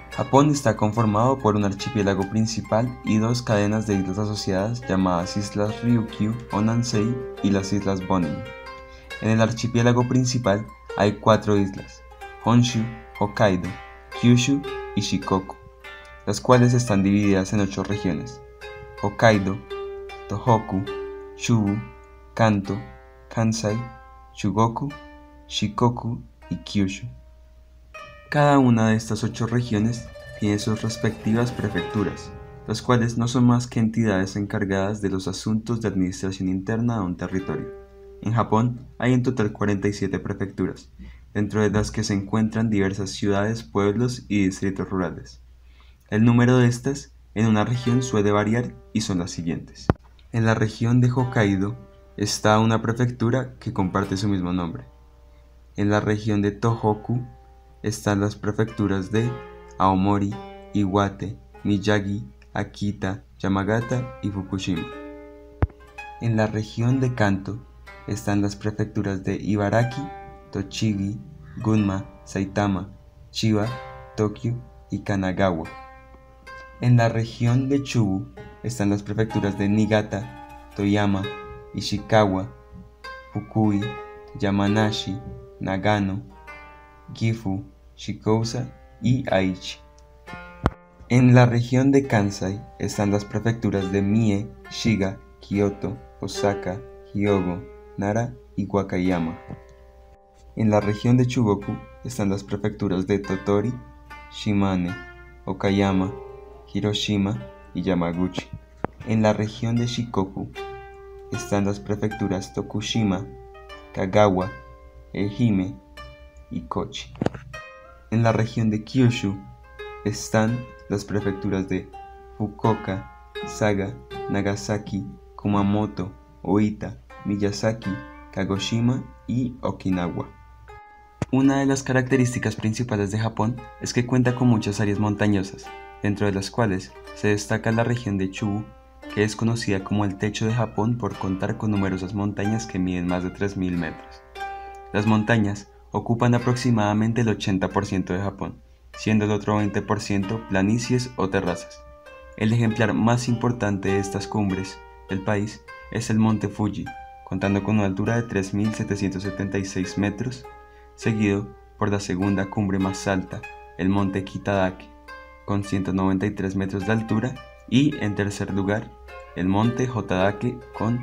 Japón está conformado por un archipiélago principal y dos cadenas de islas asociadas llamadas Islas Ryukyu o Nansei y las Islas Bonin. En el archipiélago principal hay 4 islas: Honshu, Hokkaido, Kyushu y Shikoku, las cuales están divididas en 8 regiones: Hokkaido, Tohoku, Chubu, Kanto, Kansai, Chugoku, Shikoku y Kyushu. Cada una de estas 8 regiones tiene sus respectivas prefecturas, las cuales no son más que entidades encargadas de los asuntos de administración interna de un territorio. En Japón hay en total 47 prefecturas, dentro de las que se encuentran diversas ciudades, pueblos y distritos rurales. El número de estas en una región suele variar y son las siguientes. En la región de Hokkaido está una prefectura que comparte su mismo nombre. En la región de Tohoku están las prefecturas de Aomori, Iwate, Miyagi, Akita, Yamagata y Fukushima. En la región de Kanto están las prefecturas de Ibaraki, Tochigi, Gunma, Saitama, Chiba, Tokio y Kanagawa. En la región de Chubu están las prefecturas de Niigata, Toyama, Ishikawa, Fukui, Yamanashi, Nagano, Gifu, Shikokusa y Aichi. En la región de Kansai están las prefecturas de Mie, Shiga, Kyoto, Osaka, Hyogo, Nara y Wakayama. En la región de Chugoku están las prefecturas de Tottori, Shimane, Okayama, Hiroshima y Yamaguchi. En la región de Shikoku están las prefecturas Tokushima, Kagawa, Ehime y Kochi. En la región de Kyushu están las prefecturas de Fukuoka, Saga, Nagasaki, Kumamoto, Oita, Miyazaki, Kagoshima y Okinawa. Una de las características principales de Japón es que cuenta con muchas áreas montañosas, dentro de las cuales se destaca la región de Chubu, que es conocida como el techo de Japón por contar con numerosas montañas que miden más de 3000 metros. Las montañas ocupan aproximadamente el 80% de Japón, siendo el otro 20% planicies o terrazas. El ejemplar más importante de estas cumbres del país es el monte Fuji, contando con una altura de 3776 metros, seguido por la segunda cumbre más alta, el monte Kitadake, con 193 metros de altura, y en tercer lugar, el monte Hotadake con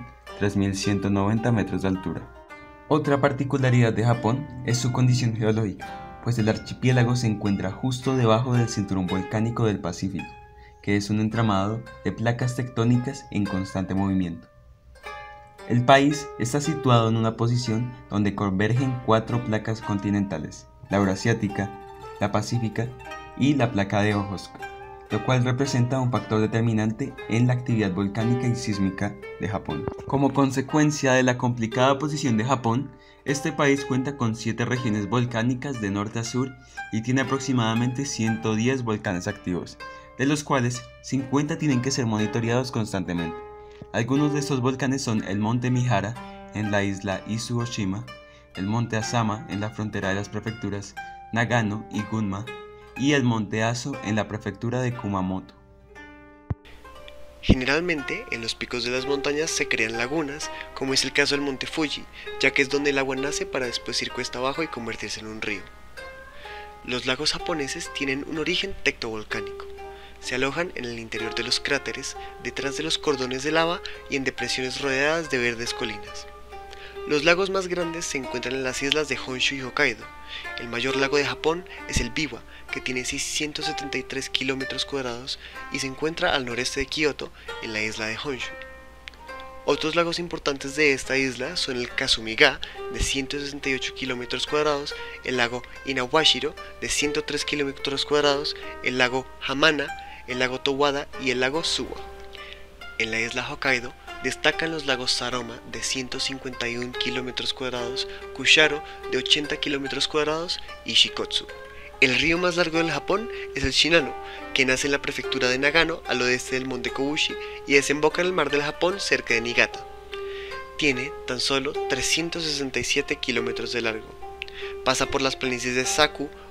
3190 metros de altura. Otra particularidad de Japón es su condición geológica, pues el archipiélago se encuentra justo debajo del cinturón volcánico del Pacífico, que es un entramado de placas tectónicas en constante movimiento. El país está situado en una posición donde convergen 4 placas continentales: la eurasiática, la pacífica y la placa de Ojotsk, lo cual representa un factor determinante en la actividad volcánica y sísmica de Japón. Como consecuencia de la complicada posición de Japón, este país cuenta con 7 regiones volcánicas de norte a sur y tiene aproximadamente 110 volcanes activos, de los cuales 50 tienen que ser monitoreados constantemente. Algunos de estos volcanes son el monte Mihara en la isla Izu Oshima, el monte Asama en la frontera de las prefecturas Nagano y Gunma, y el monte Aso en la prefectura de Kumamoto. Generalmente, en los picos de las montañas se crean lagunas, como es el caso del monte Fuji, ya que es donde el agua nace para después ir cuesta abajo y convertirse en un río. Los lagos japoneses tienen un origen tectovolcánico. Se alojan en el interior de los cráteres, detrás de los cordones de lava y en depresiones rodeadas de verdes colinas. Los lagos más grandes se encuentran en las islas de Honshu y Hokkaido. El mayor lago de Japón es el Biwa, que tiene 673 kilómetros cuadrados y se encuentra al noreste de Kioto, en la isla de Honshu. Otros lagos importantes de esta isla son el Kasumiga, de 168 kilómetros cuadrados, el lago Inawashiro, de 103 kilómetros cuadrados, el lago Hamana, el lago Towada y el lago Suwa. En la isla Hokkaido destacan los lagos Saroma, de 151 kilómetros cuadrados, Kusharo, de 80 kilómetros cuadrados, y Shikotsu. El río más largo del Japón es el Shinano, que nace en la prefectura de Nagano, al oeste del monte Kobushi, y desemboca en el mar del Japón cerca de Niigata. Tiene tan solo 367 kilómetros de largo. Pasa por las planicies de Saku,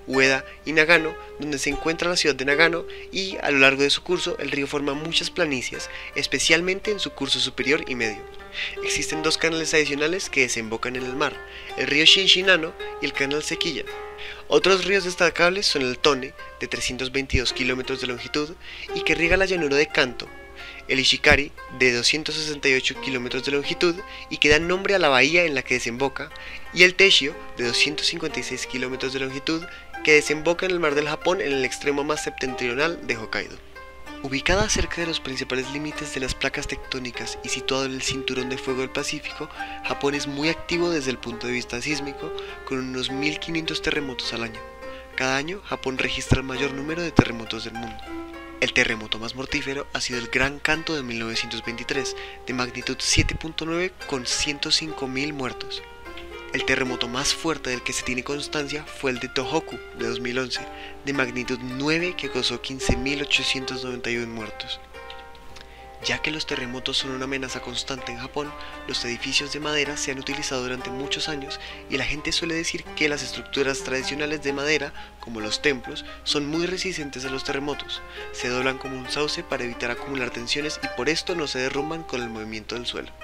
Ueda y Nagano, donde se encuentra la ciudad de Nagano, y a lo largo de su curso el río forma muchas planicies, especialmente en su curso superior y medio. Existen dos canales adicionales que desembocan en el mar, el río Shinshinano y el canal Sequilla. Otros ríos destacables son el Tone, de 322 kilómetros de longitud, y que riega la llanura de Kanto, el Ishikari, de 268 kilómetros de longitud y que da nombre a la bahía en la que desemboca, y el Teshio, de 256 kilómetros de longitud, que desemboca en el mar del Japón en el extremo más septentrional de Hokkaido. Ubicada cerca de los principales límites de las placas tectónicas y situado en el cinturón de fuego del Pacífico, Japón es muy activo desde el punto de vista sísmico, con unos 1500 terremotos al año. Cada año, Japón registra el mayor número de terremotos del mundo. El terremoto más mortífero ha sido el Gran Kanto de 1923, de magnitud 7.9 con 105.000 muertos. El terremoto más fuerte del que se tiene constancia fue el de Tohoku de 2011, de magnitud 9 que causó 15.891 muertos. Ya que los terremotos son una amenaza constante en Japón, los edificios de madera se han utilizado durante muchos años y la gente suele decir que las estructuras tradicionales de madera, como los templos, son muy resistentes a los terremotos. Se doblan como un sauce para evitar acumular tensiones y por esto no se derrumban con el movimiento del suelo.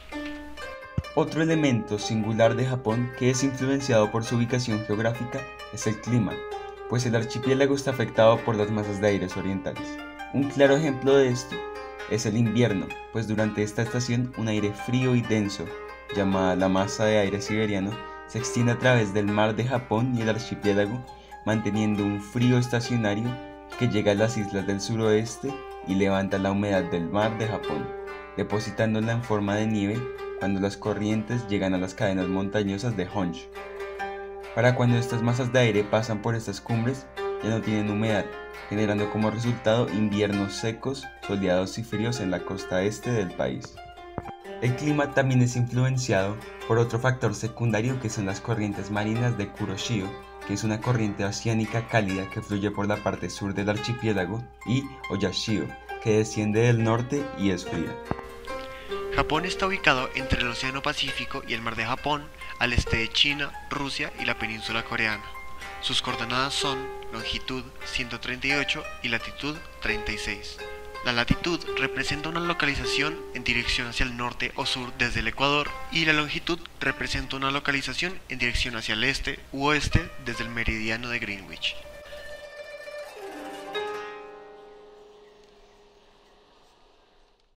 Otro elemento singular de Japón que es influenciado por su ubicación geográfica es el clima, pues el archipiélago está afectado por las masas de aires orientales. Un claro ejemplo de esto es el invierno, pues durante esta estación un aire frío y denso, llamada la masa de aire siberiano, se extiende a través del mar de Japón y el archipiélago, manteniendo un frío estacionario que llega a las islas del suroeste y levanta la humedad del mar de Japón, depositándola en forma de nieve cuando las corrientes llegan a las cadenas montañosas de Honshu. Para cuando estas masas de aire pasan por estas cumbres, ya no tienen humedad, generando como resultado inviernos secos, soleados y fríos en la costa este del país. El clima también es influenciado por otro factor secundario que son las corrientes marinas de Kuroshio, que es una corriente oceánica cálida que fluye por la parte sur del archipiélago, y Oyashio, que desciende del norte y es fría. Japón está ubicado entre el Océano Pacífico y el Mar de Japón, al este de China, Rusia y la península coreana. Sus coordenadas son longitud 138 y latitud 36. La latitud representa una localización en dirección hacia el norte o sur desde el Ecuador y la longitud representa una localización en dirección hacia el este u oeste desde el meridiano de Greenwich.